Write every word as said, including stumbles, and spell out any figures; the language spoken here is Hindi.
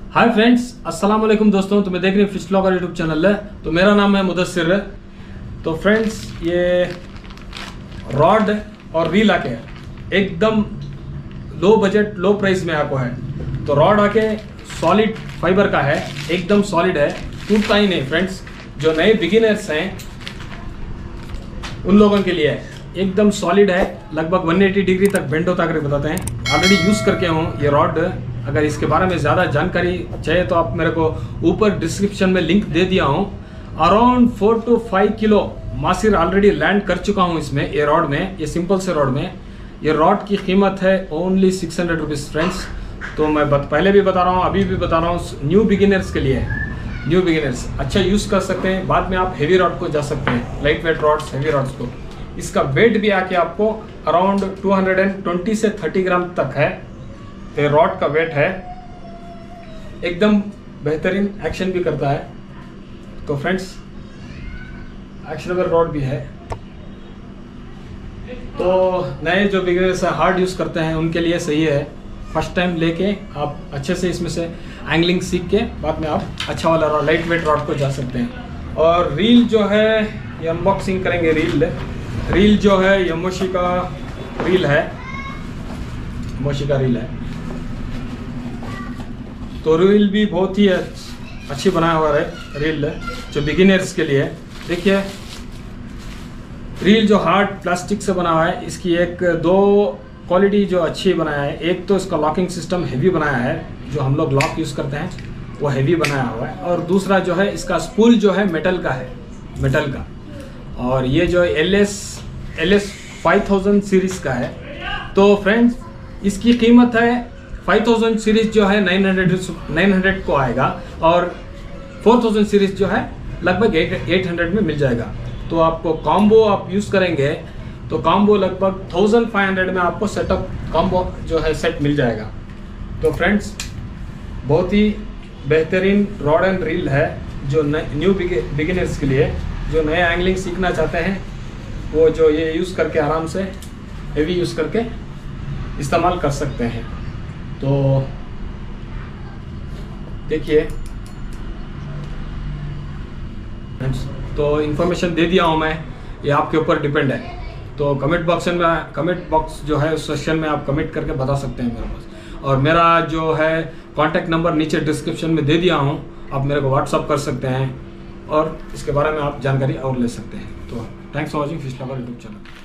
हाय फ्रेंड्स, अस्सलाम वालेकुम दोस्तों। तो मैं देख रही हूँ फिश व्लॉगर यूट्यूब चैनल है। तो मेरा नाम है मुदस्सिर। तो फ्रेंड्स, ये रॉड और रील आके एकदम लो बजट लो प्राइस में आपको है। तो रॉड आके सॉलिड फाइबर का है, एकदम सॉलिड है, टूटता ही नहीं फ्रेंड्स। जो नए बिगिनर्स हैं उन लोगों के लिए है, एकदम सॉलिड है, लगभग एक सौ अस्सी डिग्री तक बेंड होता करके बताते हैं। ऑलरेडी यूज़ करके हूँ ये रॉड। अगर इसके बारे में ज़्यादा जानकारी चाहिए तो आप मेरे को ऊपर डिस्क्रिप्शन में लिंक दे दिया हूँ। Around four to five kilo mahseer already land कर चुका हूँ इसमें, ये रॉड में, ये सिंपल से रॉड में। ये रॉड की कीमत है only six hundred rupees friends. तो मैं बत, पहले भी बता रहा हूँ, अभी भी बता रहा हूँ, न्यू बिगिनर्स के लिए। न्यू बिगिनर्स अच्छा यूज़ कर सकते हैं। बाद में आप हेवी रॉड को जा सकते हैं, light weight rods, heavy rods को। इसका वेट भी आके आपको अराउंड टू हंड्रेड ट्वेंटी से थर्टी ग्राम तक है। तो रॉड का वेट है, एकदम बेहतरीन एक्शन भी करता है। तो फ्रेंड्स, एक्शनेबल रॉड भी है। तो नए जो बिगिनर्स हार्ड यूज़ करते हैं उनके लिए सही है। फर्स्ट टाइम लेके आप अच्छे से इसमें से एंगलिंग सीख के बाद में आप अच्छा वाला रॉड, लाइट वेट रॉड को जा सकते हैं। और रील जो है, ये अनबॉक्सिंग करेंगे। रील रील जो है यमोशी का रील है, यमोशी का रील है। तो रील भी बहुत ही अच्छी बनाया हुआ है रील, जो बिगिनर्स के लिए। देखिए, रील जो हार्ड प्लास्टिक से बना हुआ है, इसकी एक दो क्वालिटी जो अच्छी बनाया है। एक तो इसका लॉकिंग सिस्टम हेवी बनाया है, जो हम लोग लॉक यूज़ करते हैं वो हेवी बनाया हुआ है। और दूसरा जो है, इसका स्पूल जो है मेटल का है, मेटल का। और ये जो L S L S five thousand series का है। तो फ्रेंड्स, इसकी कीमत है फाइव थाउजेंड सीरीज़ जो है नाइन हंड्रेड नाइन हंड्रेड को आएगा, और फोर थाउजेंड सीरीज़ जो है लगभग एट हंड्रेड में मिल जाएगा। तो आपको कॉम्बो आप यूज़ करेंगे तो कॉम्बो लगभग थाउजेंड फाइव हंड्रेड में आपको सेटअप कॉम्बो जो है सेट मिल जाएगा। तो फ्रेंड्स, बहुत ही बेहतरीन रॉड एंड रील है, जो न्यू बिगिनर्स के लिए, जो नए एंगलिंग सीखना चाहते हैं, वो जो ये यूज़ करके आराम से हेवी यूज़ करके इस्तेमाल कर सकते हैं। तो देखिए, तो इन्फॉर्मेशन दे दिया हूँ मैं, ये आपके ऊपर डिपेंड है। तो कमेंट बॉक्स में कमेंट बॉक्स जो है उस सेक्शन में आप कमेंट करके बता सकते हैं मेरे पास। और मेरा जो है कॉन्टैक्ट नंबर नीचे डिस्क्रिप्शन में दे दिया हूँ, आप मेरे को व्हाट्सअप कर सकते हैं और इसके बारे में आप जानकारी और ले सकते हैं। तो thanks for watching fish vlogger YouTube channel.